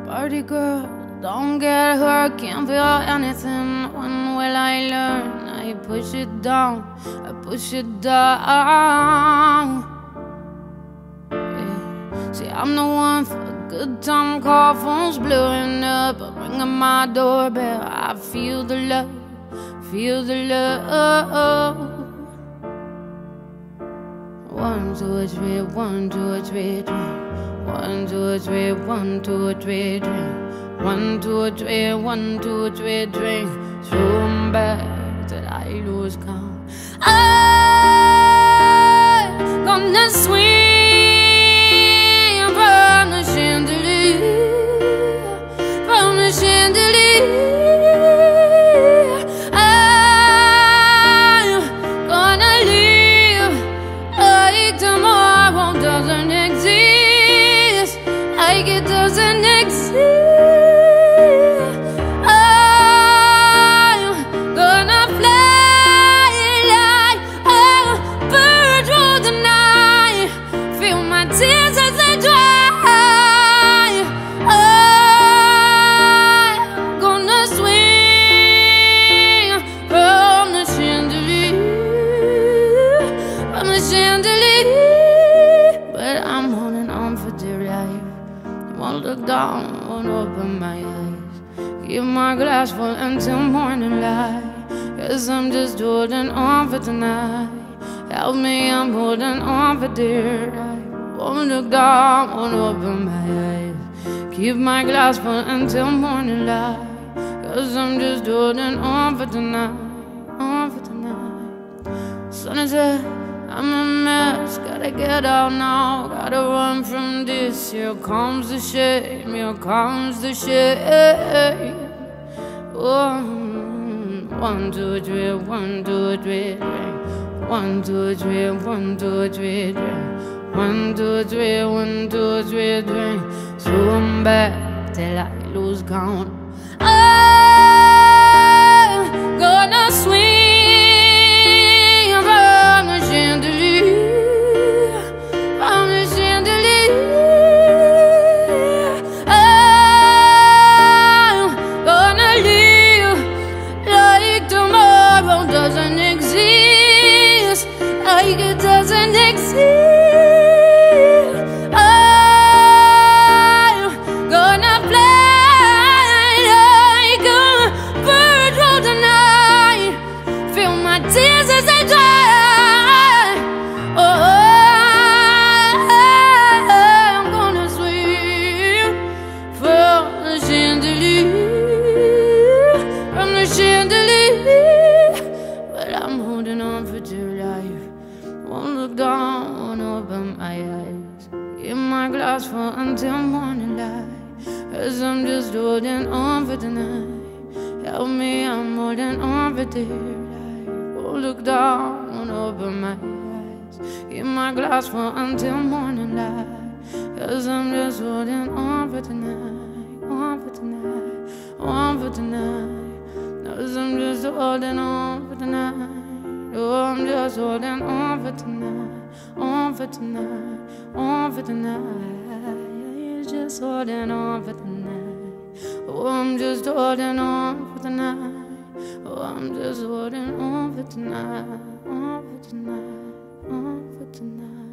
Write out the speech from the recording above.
Party girl, don't get hurt, can't feel anything. When will I learn? I push it down, I push it down. Yeah. See, I'm the one for a good time call, phone's blowing up, I'm ringing my doorbell. I feel the love, feel the love. 1, 2, 3, 1, 2, 3, drink. 1, 2, 3, 1, 2, 3, drink. 1, 2, 3, 1, 2, 3, drink. Throw 'em back till I lose count. I'm gonna swing from the chandelier, from the chandelier. I'm gonna live like tomorrow doesn't exist, like it doesn't exist. But I'm holding on for dear life. Won't look down, won't open my eyes. Keep my glass full until morning light. 'Cause I'm just holding on for tonight. Help me, I'm holding on for dear life. Won't look down, won't open my eyes. Keep my glass full until morning light. 'Cause I'm just holding on for tonight, on for tonight. Sun is up, I'm a mess, gotta get out now, gotta run from this. Here comes the shame, here comes the shame. 1, 2, 3, 1, 2, 3, drink. 1, 2, 3, 1, 2, 3, drink. 1, 2, 3, 1, 2, 3, drink. Throw 'em back till I lose count. I'm gonna swing from the chandelier, from the chandelier. I'm gonna live like tomorrow doesn't exist, like it doesn't exist. Tears as they dry. I'm gonna swim from the chandelier, from the chandelier. But I'm holding on for dear life. Won't look down, won't open my eyes. Keep my glass full until morning light. 'Cause I'm just holding on for tonight. Help me, I'm holding on for dear life. Look down, won't open my eyes. Keep my glass full until morning light. 'Cause I'm just holding on for tonight, on for tonight, on for tonight. 'Cause I'm just holding on for tonight. Oh, I'm just holding on for tonight, on for tonight, on for tonight. You're just holding on for tonight. Oh, I'm just holding on for tonight. Oh, I'm just holding on for tonight, on for tonight, on for tonight.